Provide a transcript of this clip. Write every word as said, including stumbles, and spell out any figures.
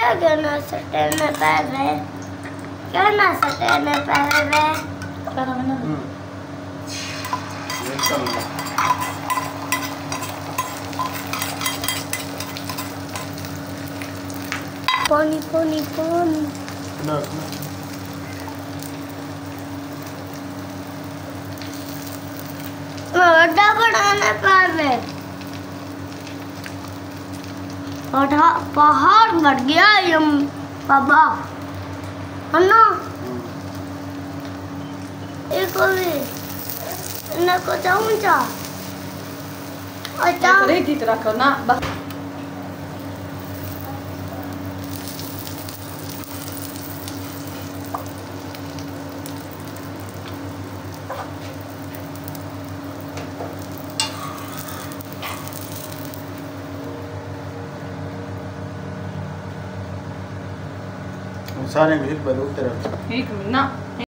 क्या ना सटे में पैवे क्या ना सटे में पैवे करा मैंने पानी पानी पानी ना बड़ा बनाने पैवे पहाड़ बढ़ गया ये बाबा है ना एक और इन्हें को जाऊँ जा अच्छा रेडी तो रखो ना बस सारे मिल बदलते रहते एक मिनट ना